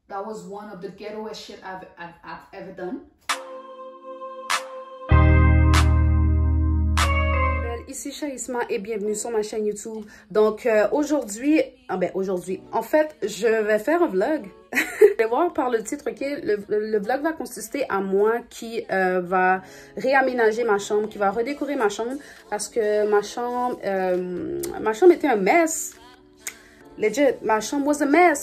That was one of the ghettoest shit I've ever done. Ici Charisma et bienvenue sur ma chaîne YouTube. Donc aujourd'hui, en fait, je vais faire un vlog. Vous allez voir par le titre, ok, le vlog va consister à moi qui va réaménager ma chambre, qui va redécorer ma chambre parce que ma chambre était un mess. Legit, my chambre was a mess.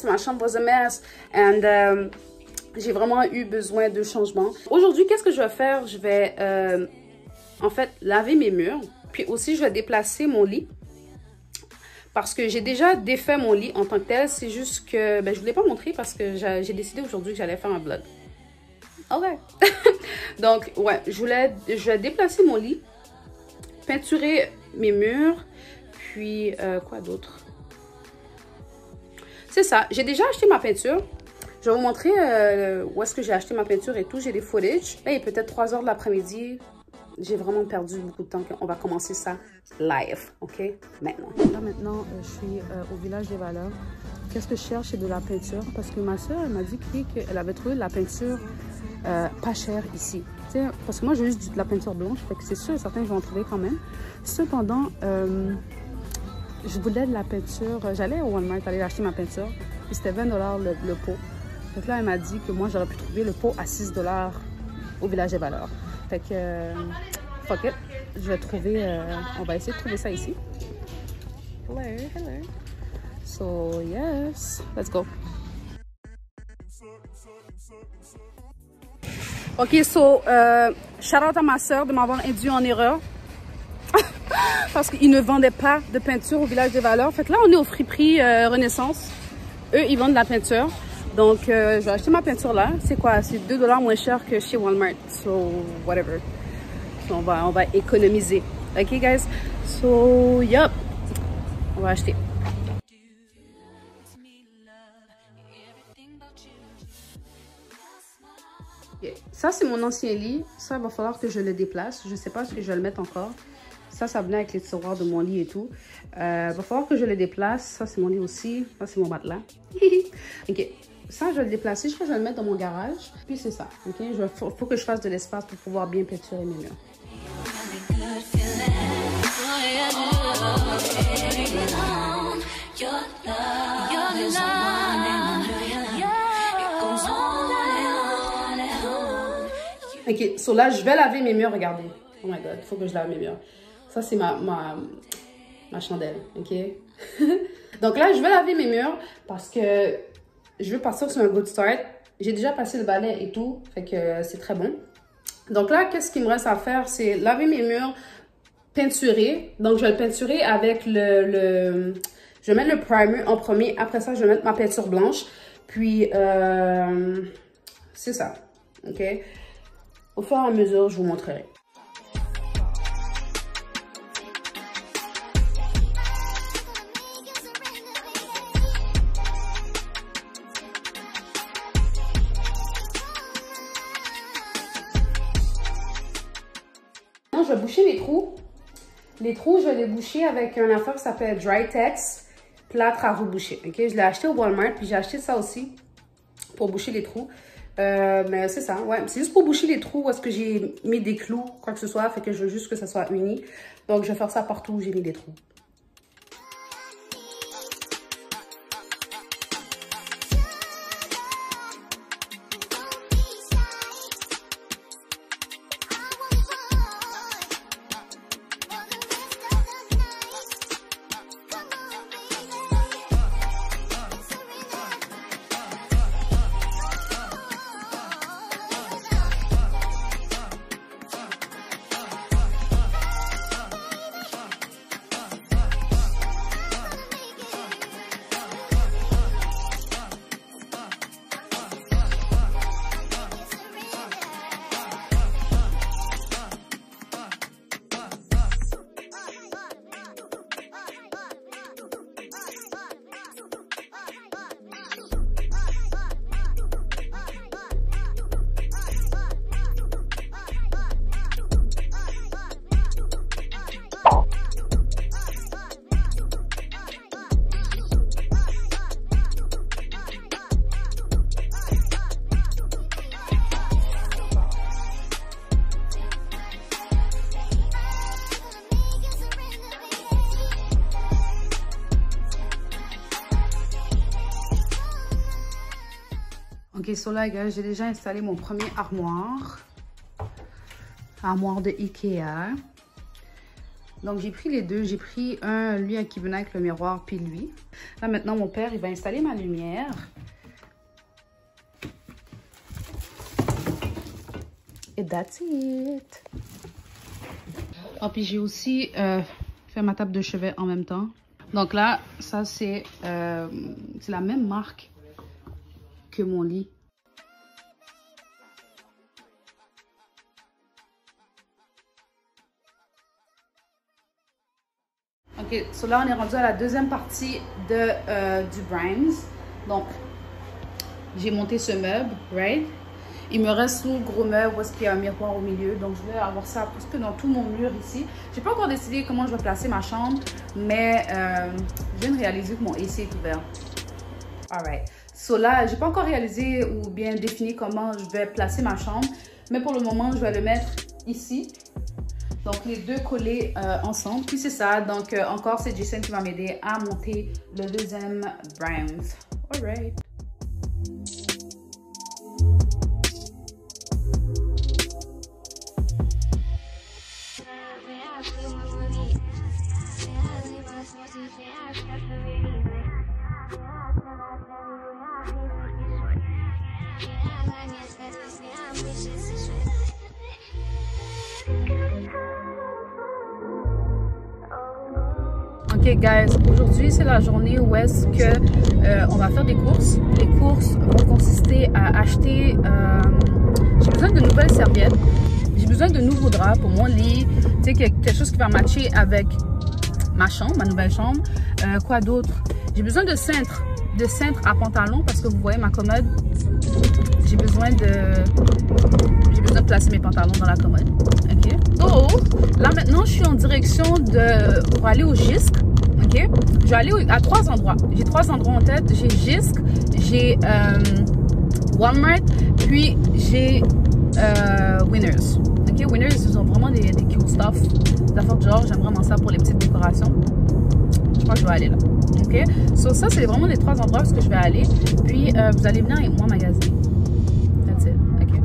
And j'ai vraiment eu besoin de changement. Aujourd'hui, qu'est-ce que je vais faire? Je vais en fait laver mes murs. Puis aussi, je vais déplacer mon lit. Parce que j'ai déjà défait mon lit en tant que tel. C'est juste que je ne vous l'ai pas montré parce que j'ai décidé aujourd'hui que j'allais faire un vlog. Ok. Donc, ouais, je vais déplacer mon lit. Peinturer mes murs. Puis, quoi d'autre? C'est ça. J'ai déjà acheté ma peinture. Je vais vous montrer où est-ce que j'ai acheté ma peinture et tout. J'ai des footage. Là, il est peut-être 3 h de l'après-midi. J'ai vraiment perdu beaucoup de temps. On va commencer ça live, ok? Maintenant. Là, maintenant, je suis au village des valeurs. Qu'est-ce que je cherche? C'est de la peinture. Parce que ma soeur, elle m'a dit qu'elle avait trouvé de la peinture pas chère ici. T'sais, parce que moi, j'ai juste de la peinture blanche. Fait que c'est sûr et certain que je vais en trouver quand même. Cependant, je voulais de la peinture. J'allais au Walmart aller acheter ma peinture. Puis c'était 20 $ le pot. Donc là, elle m'a dit que moi, j'aurais pu trouver le pot à 6 $ au village des valeurs. Fait que, fuck it, je vais trouver, on va essayer de trouver ça ici. Hello. So, yes, let's go. Ok, so, shout out à ma soeur de m'avoir induit en erreur. Parce qu'ils ne vendaient pas de peinture au village des valeurs. Fait que là, on est au friperie Renaissance. Eux, ils vendent de la peinture. Donc, je vais acheter ma peinture là. C'est quoi? C'est 2 $ moins cher que chez Walmart. So, whatever. So, on va économiser. OK, guys? So, yup. On va acheter. Okay. Ça, c'est mon ancien lit. Ça, il va falloir que je le déplace. Je ne sais pas si je vais le mettre encore. Ça venait avec les tiroirs de mon lit et tout. Va falloir que je le déplace. Ça, c'est mon lit aussi. Ça, c'est mon matelas. OK. Ça, je vais le déplacer. Je crois que je vais le mettre dans mon garage. Puis c'est ça. OK? Faut que je fasse de l'espace pour pouvoir bien peinturer mes murs. OK. So là, je vais laver mes murs. Regardez. Oh my God. Il faut que je lave mes murs. Ça, c'est ma chandelle. OK? Donc là, je vais laver mes murs parce que je veux partir sur un good start. J'ai déjà passé le balai et tout, fait que c'est très bon. Donc là, qu'est-ce qu'il me reste à faire? C'est laver mes murs, peinturer. Donc, je vais le peinturer avec je vais mettre le primer en premier. Après ça, je vais mettre ma peinture blanche. Puis, c'est ça. OK? Au fur et à mesure, je vous montrerai. Je vais boucher les trous. Les trous, je vais les boucher avec une affaire qui s'appelle Dry Tex, plâtre à reboucher. Ok, je l'ai acheté au Walmart, puis j'ai acheté ça aussi pour boucher les trous. Mais c'est ça, ouais. C'est juste pour boucher les trous où est-ce que j'ai mis des clous, quoi que ce soit. Fait que je veux juste que ça soit uni. Donc, je vais faire ça partout où j'ai mis des trous. Ok, so là, gars, j'ai déjà installé mon premier armoire. Armoire de Ikea. Donc, j'ai pris les deux. J'ai pris lui qui venait avec le miroir, puis lui. Là, maintenant, mon père, il va installer ma lumière. Et that's it. Oh, puis j'ai aussi fait ma table de chevet en même temps. Donc là, ça, c'est la même marque que mon lit. Ok, so là, on est rendu à la deuxième partie du Brimes. Donc, j'ai monté ce meuble, right? Il me reste le gros meuble où est-ce qu'il y a un miroir au milieu. Donc, je vais avoir ça presque dans tout mon mur ici. J'ai pas encore décidé comment je vais placer ma chambre, mais je viens de réaliser que mon AC est ouvert. Alright. So là, j'ai pas encore réalisé ou bien défini comment je vais placer ma chambre, mais pour le moment, je vais le mettre ici. Donc, les deux collés ensemble. Puis, c'est ça. Donc, encore, c'est Jason qui va m'aider à monter le deuxième Brimes. Alright. Ok guys, aujourd'hui c'est la journée où est-ce que on va faire des courses. Les courses vont consister à acheter, j'ai besoin de nouvelles serviettes, j'ai besoin de nouveaux draps pour mon lit, tu sais, quelque chose qui va matcher avec ma chambre, ma nouvelle chambre. Quoi d'autre? J'ai besoin de cintres à pantalon parce que vous voyez ma commode, j'ai besoin de placer mes pantalons dans la commode. Ok. Donc là maintenant je suis en direction pour aller au Jysk. Ok. Je vais aller à 3 endroits. J'ai 3 endroits en tête. J'ai Jysk, j'ai Walmart, puis j'ai Winners. Ok. Winners, ils ont vraiment des cute stuff. Des affaires de genre, j'aime vraiment ça pour les petites décorations. Je crois que je vais aller là. Ok. So ça c'est vraiment les 3 endroits où je vais aller. Puis vous allez venir avec moi magasiner. That's it. Ok.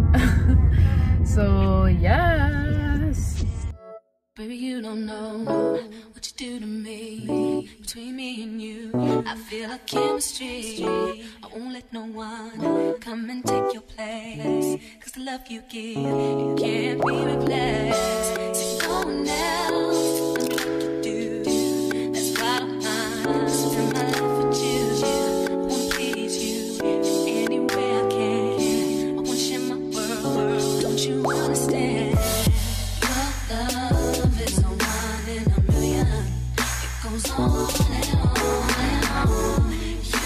So yes. Baby, you don't know what you do to me. Between me and you, I feel like chemistry. I won't let no one come and take your place. Cause the love you give, it can't be replaced. So no one else can do what you do. That's why I'm spend my life with you. I wanna please you any way I can. I wanna share my world, don't you understand? Your love is a one in a million. It goes on and on and on.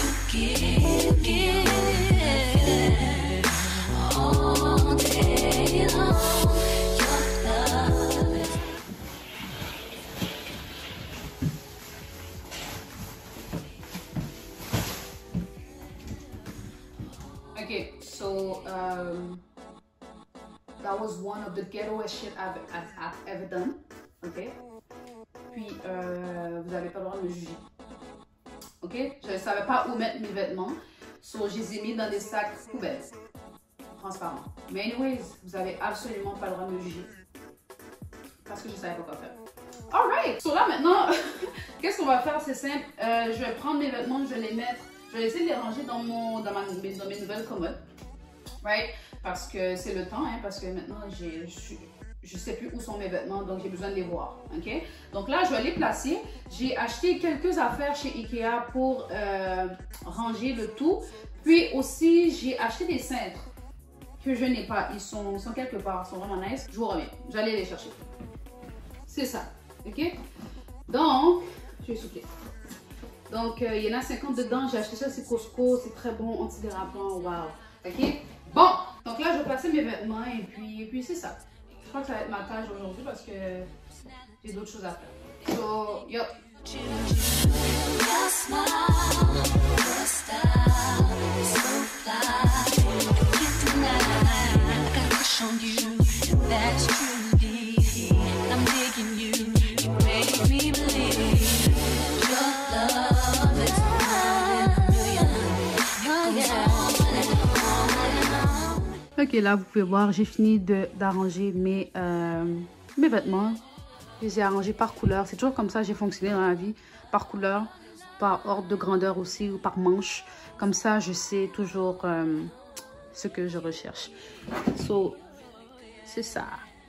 You give all day long. Your love is Okay, so that was one of the ghettoest shit I've ever done. Ok. Puis vous n'avez pas le droit de me juger. Ok. Je ne savais pas où mettre mes vêtements, so je les ai mis dans des sacs poubelles transparents. Mais anyways, vous n'avez absolument pas le droit de me juger parce que je ne savais pas quoi faire. Alright. So là maintenant, qu'est-ce qu'on va faire? C'est simple. Je vais prendre mes vêtements, je vais les mettre. Je vais essayer de les ranger dans mes nouvelles commodes. Right? Parce que c'est le temps, hein, parce que maintenant, je sais plus où sont mes vêtements, donc j'ai besoin de les voir. Ok? Donc là, je vais les placer. J'ai acheté quelques affaires chez Ikea pour ranger le tout. Puis aussi, j'ai acheté des cintres que je n'ai pas. Ils sont quelque part, ils sont vraiment nice. Je vous reviens. J'allais les chercher. C'est ça. Ok? Donc, je vais souffler. Donc, il y en a 50 dedans. J'ai acheté ça, c'est Costco. C'est très bon, antidérapant. Wow. Ok? Bon, donc là, je vais placer mes vêtements et puis c'est ça. Je crois que ça va être ma tâche aujourd'hui parce que j'ai d'autres choses à faire. So, yo. your smile, your style, so fly. I can't deny, I got a crush on you. That's true, I'm digging you. You make me believe your love is one in a million. It goes on and on. Ok, là, vous pouvez voir, j'ai fini d'arranger mes vêtements. Je les ai arrangés par couleur. C'est toujours comme ça, j'ai fonctionné dans la vie. Par couleur, par ordre de grandeur aussi, ou par manche. Comme ça, je sais toujours ce que je recherche. So, c'est ça.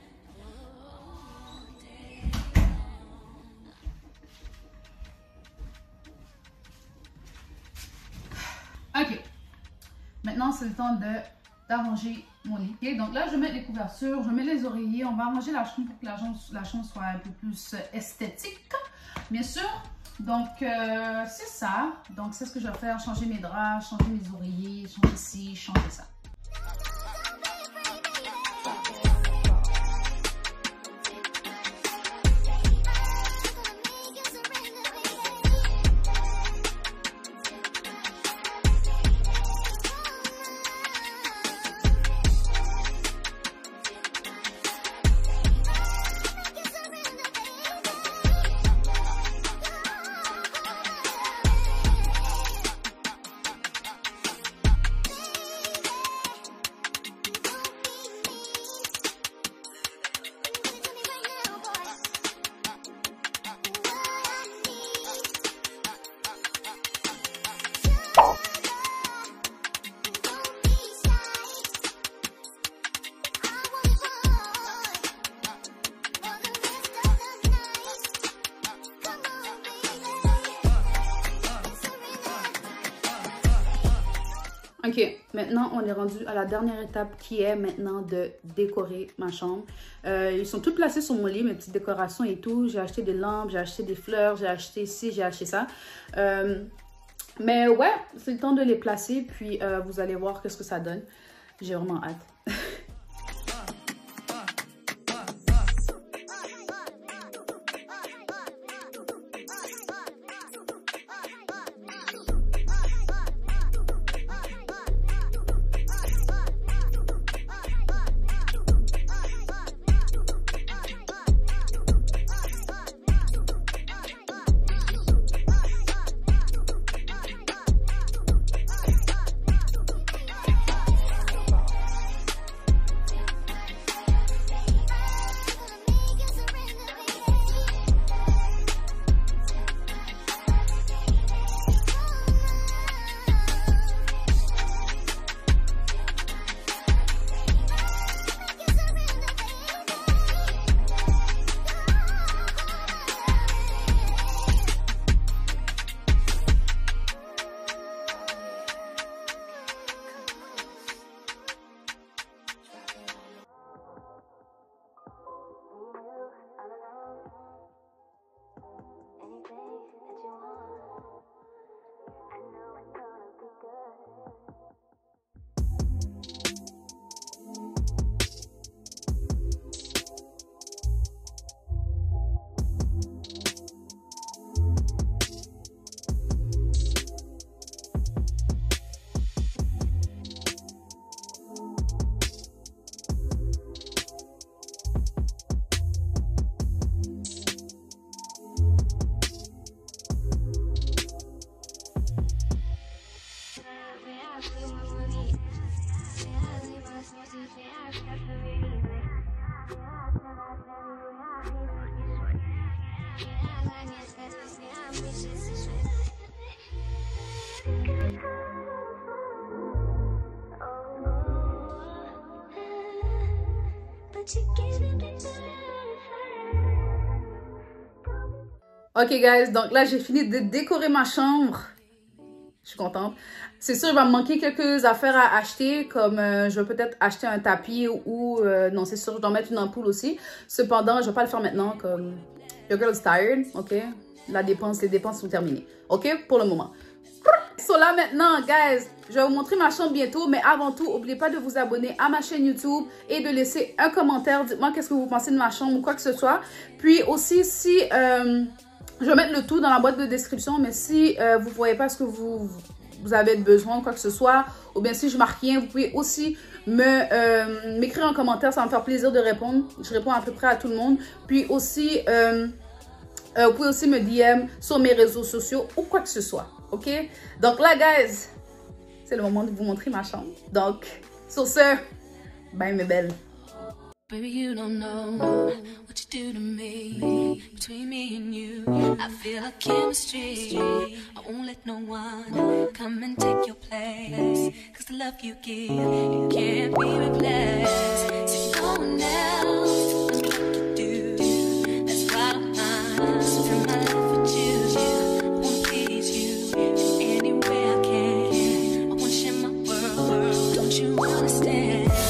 Ok. Maintenant, c'est le temps d'arranger mon lit. Okay? Donc là, je vais mettre les couvertures, je vais mettre les oreillers. On va arranger la chambre pour que la chambre soit un peu plus esthétique, bien sûr. Donc, c'est ça. Donc, c'est ce que je vais faire. Changer mes draps, changer mes oreillers, changer ci, changer ça. Ok, maintenant on est rendu à la dernière étape qui est maintenant de décorer ma chambre. Ils sont tous placés sur mon lit, mes petites décorations et tout. J'ai acheté des lampes, j'ai acheté des fleurs, j'ai acheté ci, j'ai acheté ça. Mais ouais, c'est le temps de les placer, puis vous allez voir qu'est-ce que ça donne. J'ai vraiment hâte. Ok guys, donc là j'ai fini de décorer ma chambre. Je suis contente. C'est sûr, il va me manquer quelques affaires à acheter, comme je vais peut-être acheter un tapis ou non, c'est sûr, je dois mettre une ampoule aussi. Cependant, je ne vais pas le faire maintenant, comme your girl is tired, ok? Les dépenses sont terminées, ok? Pour le moment. So là maintenant, guys, je vais vous montrer ma chambre bientôt, mais avant tout, n'oubliez pas de vous abonner à ma chaîne YouTube et de laisser un commentaire. Dites-moi qu'est-ce que vous pensez de ma chambre ou quoi que ce soit. Puis aussi, si... je vais mettre le tout dans la boîte de description, mais si vous ne voyez pas ce que vous avez besoin ou quoi que ce soit, ou bien si je marque rien, vous pouvez aussi m'écrire en commentaire, ça va me faire plaisir de répondre. Je réponds à peu près à tout le monde. Puis aussi, vous pouvez aussi me DM sur mes réseaux sociaux ou quoi que ce soit, ok? Donc là, guys, c'est le moment de vous montrer ma chambre. Donc, sur ce, Bye mes belles. Baby, you don't know what you do to me. Between me and you, I feel a chemistry. I won't let no one come and take your place. Cause the love you give, it can't be replaced. So no one else knows what you do. That's why I don't mind spend my life with you. I wanna please you in any way I can. I wanna share my world, don't you understand?